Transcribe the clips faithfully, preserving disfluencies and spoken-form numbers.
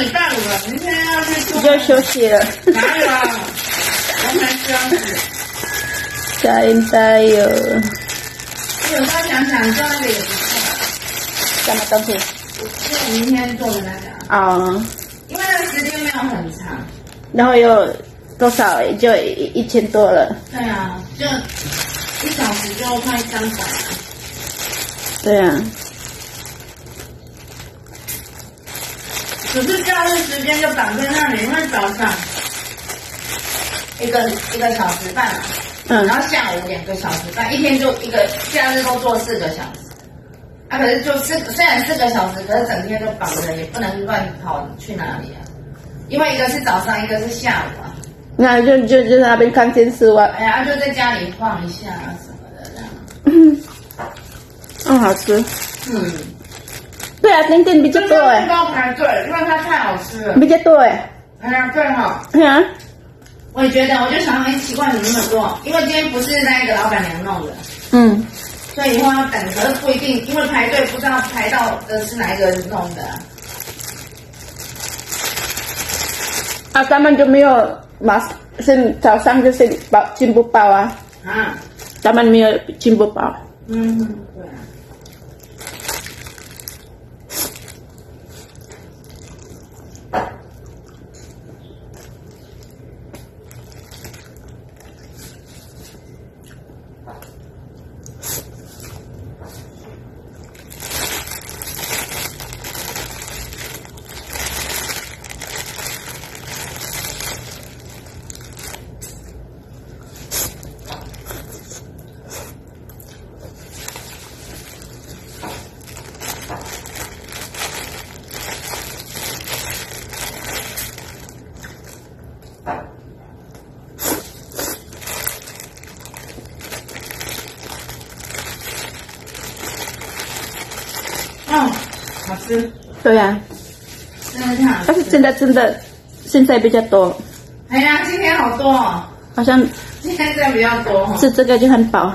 礼拜五了，明天要去做。 就休息了。 哪有啊？我才休息。 加加油！ 我有时候想想做那个也不错。 什么东西？ 就我明天做的那个。 哦。 因为那个时间没有很长。 然后有多少？就一一千多了。 对啊，就一小时就快三百了。 对啊。 可是假日时间就绑在那里，因为早上一个一个小时半嘛，嗯，然后下午两个小时半，一天就一个假日都做四个小时。啊，可是就四虽然四个小时，可是整天都绑着，也不能乱跑去哪里啊？因为一个是早上，一个是下午啊。 那就就就在那边看电视哇。 哎呀，就在家里晃一下啊什么的这样。 嗯，嗯，好吃。嗯。对啊，点点比较多哎。 面包排队，因为它太好吃了。 比较多哎。 哎呀，对哈。 对啊。 我也觉得，我就想，哎，奇怪，怎么那么多？因为今天不是那个老板娘弄的。 嗯。 所以以后要等，可是不一定，因为排队不知道排到的是哪一个人弄的。 啊，他们就没有马是早上就是包进不包啊？啊。他们没有进不包。 嗯，对啊。嗯，好吃。 对呀、啊， 真的是好吃。 但是真的真的现在比较多。 哎呀，今天好多哦。 好像今天真的比较多、哦。 吃这个就很饱。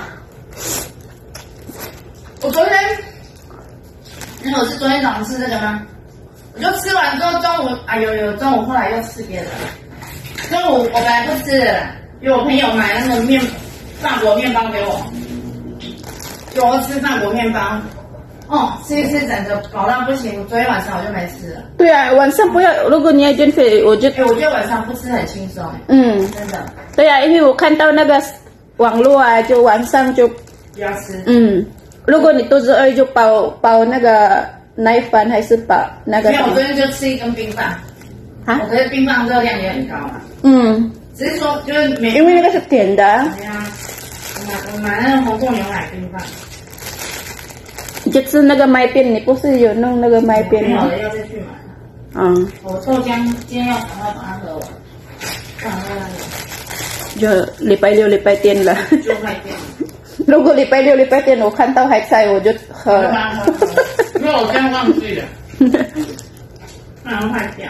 我昨天，因为我是昨天早上吃这个吗？我就吃完之后中午，哎呦呦，中午后来又吃别的。中午我本来不吃的，因为我朋友买那个面法国面包给我，就我吃法国面包。哦，吃一吃整个饱到不行，昨天晚上我就没吃了。 对啊，晚上不要，如果你要减肥，我就， 哎，我觉得晚上不吃很轻松。 嗯， 真的。 对啊，因为我看到那个网络啊，就晚上就不要吃。 嗯，如果你肚子饿，就包包那个奶粉，还是包那个。 没有，我昨天就吃一根冰棒。啊？我觉得冰棒热量也很高嘛。嗯。只是说，就是每因为那个是甜的。 对啊，我买我买那个红豆牛奶冰棒。 你就吃那个麦片，你不是有弄那个麦片吗？ 没有了，要再去买。嗯。我豆浆今天要赶快把它喝完，不然那就礼拜六、礼拜天了。 就坏掉。 如果礼拜六、礼拜天我看到还在，我就喝了。 因为我真忘记了，不然坏掉。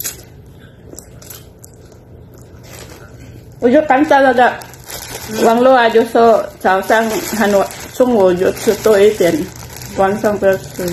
我就看到那个网络啊，就说早上很晚，中午就吃多一点。晚上不要吃。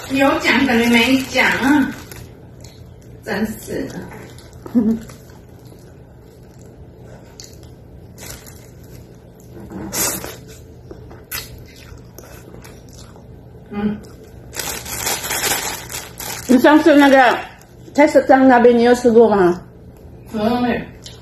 有讲等于没讲啊，真是的。嗯， 你上次那个菜市场那边你有吃过吗？ 嗯，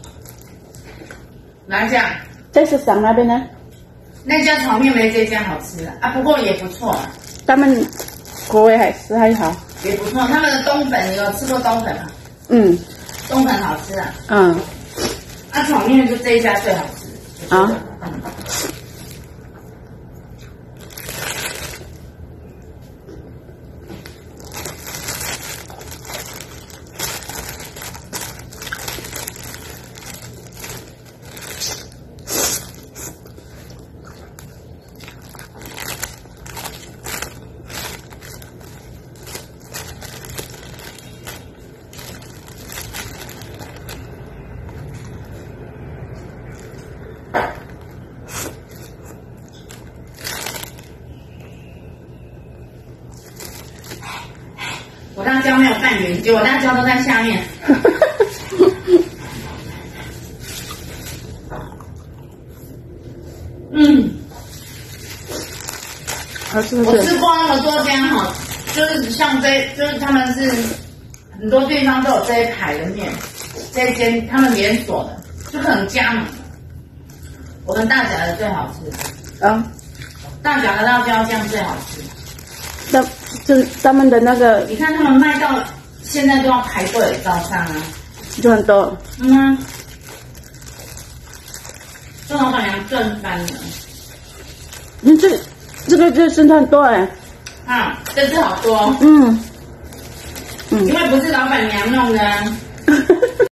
哪一家？ 菜市场那边呢？ 那家炒面没这家好吃啊，不过也不错啊。 他们口味还是还好， 也不错。他们的冬粉，你有吃过冬粉吗？ 嗯， 冬粉好吃啊。 嗯， 那、啊、炒面就这一家最好吃。啊。嗯。我辣椒没有拌匀，结果辣椒都在下面。嗯， 好吃不吃？ 我吃过那么多家哈，就是像这，就是他们是很多地方都有这一排的面，这一间他们连锁的，就可能加盟的。我们大甲的最好吃。啊，大甲的辣椒酱最好吃。 那这他们的那个， 你看他们卖到现在都要排队，早上啊， 就很多。 嗯啊，这老板娘赚翻了。 你这这个就是很多哎。 啊，这次好多。 嗯。嗯。 因为不是老板娘弄的。